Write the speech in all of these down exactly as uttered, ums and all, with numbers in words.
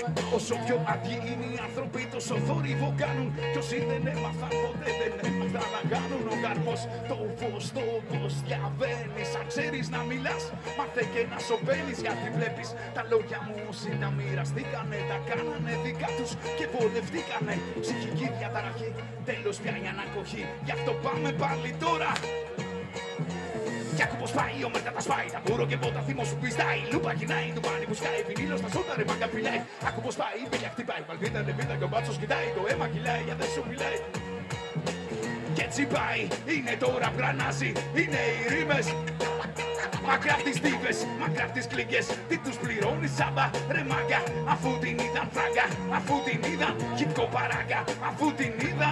Όσο πιο αδειοί είναι οι άνθρωποι, τόσο θόρυβο κάνουν. Κι όσοι δεν έμαθαν ποτέ δεν έμαθαν να κάνουν. Ο καρπός, το φως, το πώς διαβαίνεις. Αν ξέρεις να μιλάς, μάθε και να σωπαίνεις. Γιατί βλέπεις τα λόγια μου όσοι τα μοιραστήκανε, τα κάνανε δικά τους και βολευτήκανε. Ψυχική διαταραχή, τέλος πια η ανακοχή. Γι' αυτό πάμε πάλι τώρα. Κι άκου πως πάει, ο Μέρκα τα σπάει. Τα μπούρο και πότα θύμο σου πιστάει. Λούπα γυρνάει, του πάνι που σκάει. Βινίλο στα σώτα ρε μάγκα φυλάει. Άκου πως πάει, πήλια χτυπάει. Βαλβίτα λεβίδα και ο μπάτσος κοιτάει. Το αίμα κυλάει, για δεν σου μιλάει. Κι έτσι πάει, είναι τώρα που γρανάζει. Είναι οι ρήμες. Μακριά απ' τις τύβες, μακριά απ' τις κλίκες. Τι τους πληρώνει σάμπα, ρε μάγκα. Αφού την είδαν φράγκα, αφού την είδαν χυπκό παράγκα. Αφού την είδαν.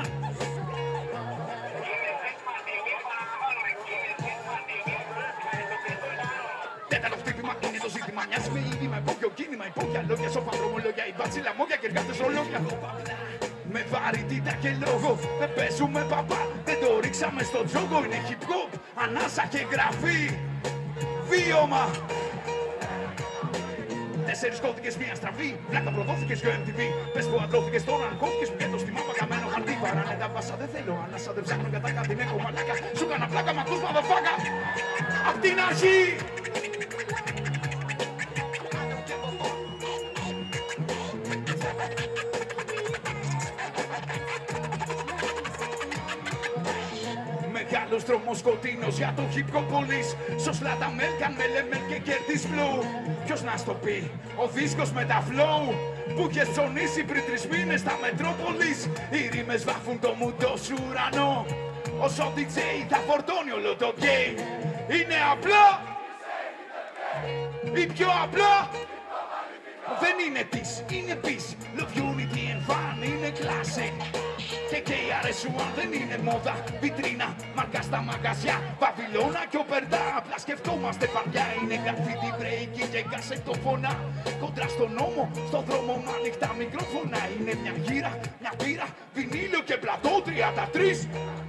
Τέταρτο χτύπημα είναι το ζήτημα. Μοιάζει με ήδη με υπόγειο κίνημα. Υπόγεια λόγια, σοφα δρομολόγια. Η μπάτσι λαμόγια και εργάτες ρολόγια. Με βαρύτητα και λόγο δεν παίζουμε παπά. Δεν το ρίξαμε στο τζόγο. Είναι hip hop, ανάσα και γραφή. Βίωμα. Τέσσερις κώδικες, μία στραβή. Βλάκα προδόθηκες για εμ τι βι. Πες που αντρώθηκες τώρα, αν κόφηκες που το στη μάπα καμένο χαρτί. Βαράνε τα βάσα, δεν θέλω ανάσα, δεν ψάχνω κατά κάτι. Είναι κομμαλάκα. Σου κάνα πλάκα, μ' ακούς μαδαφάκα. Απ' την αρχή. Μεγάλος δρόμος σκοτεινός για το hip hop police. Σωσλά τα μέλκαν με λεμέλ και κέρδης flow. Ποιος να στο πει, ο δίσκος με τα flow που είχες ψωνίσει πριν τρεις μήνες στα Μετρόπολης. Οι ρήμες βάφουν το μουντό σου ουρανό. Όσο ντι τζέι θα φορτώνει όλο το game. Είναι απλό ή πιο απλό. Δεν είναι της, είναι peace. Love unity and fun είναι classic. Και και η αρ ες ουάν δεν είναι μόδα, βιτρίνα, μαρκά στα μαγαζιά. Βαβυλώνα και οπερτά, απλά σκεφτόμαστε βαριά. Είναι γραφίτι, break και κασετοφωνά. Κοντρά στον νόμο, στον δρόμο με ανοιχτά μικρόφωνα. Είναι μια γύρα, μια πύρα, βινίλιο και πλατό τριάντα τρία.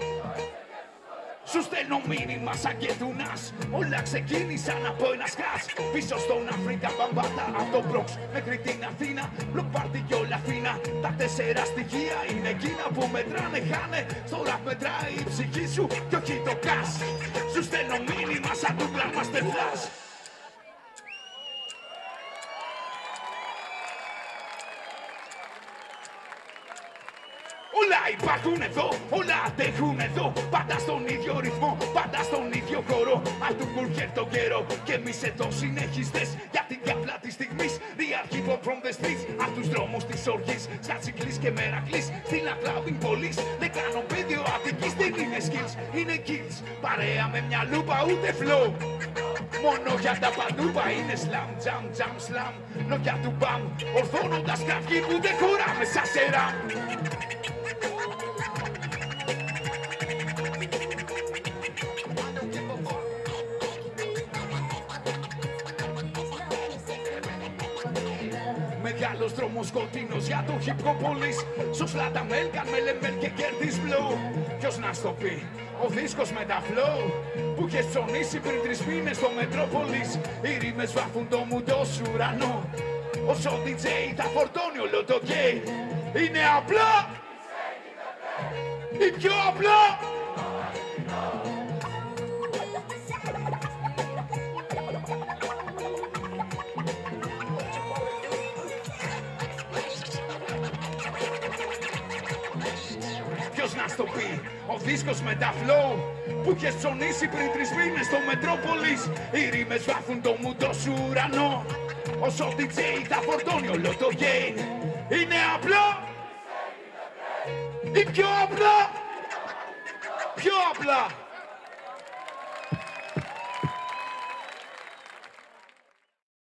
Σου στέλνω μήνυμα σαν και δουνάς. Όλα ξεκίνησαν από ένα σκάς. Πίσω στον Αφρικά μπαμπάτα. Από το Bronx μέχρι την Αθήνα. Block party και όλα φίνα. Τα τέσσερα στοιχεία είναι εκείνα που μετράνε. Χάνε στο ραπ μετράει η ψυχή σου κι όχι το κας. Σου στέλνω μήνυμα σαν του Grandmaster Flash. Όλα υπάρχουν εδώ, όλα αντέχουν εδώ. Πάντα στον ίδιο ρυθμό, πάντα στον ίδιο χώρο. Απ' του κουλχέρ τον καιρό. Και εμείς εδώ συνεχιστές για την καπλά της στιγμής. Real hip hop from the streets. Απ' τους δρόμους της οργής. Σκατσικλής και Μερακλής. Στην Atlantic Police. Δεν κάνω βίντεο Αττικής, δεν είναι skills. Είναι kills. Παρέα με μια λούπα ούτε flow. Μόνο για τα παντούπα είναι slam, jam, jam, slam. Λόγια του μπαμ. Ορθώνοντας κραυγή που δεν χωράμε σαν σεράμ. Μεγάλος δρόμος σκοτεινός για το hip hop police. Σωσλά τα μέλκαν με λεμέλ και κέρδης flow. Ποιος να στο πει, ο δίσκος με τα flow που είχες ψωνίσει πριν τρεις μήνες στο Μετρόπολης. Οι ρήμες βάφουν το μουντό σου ουρανό. Όσο ντι τζέι θα φορτώνει όλο το game. Είναι απλό ή πιο απλό. Ποιος να στο πει, ο δίσκος με τα flow που είχες ψωνίσει πριν τρεις μήνες στο Μετρόπολης. Οι ρήμες βάφουν το μουντό σου ουρανό. Όσο ντι τζέι θα φορτώνει όλο το game. Είναι απλό ή πιο απλό. Πιο απλά.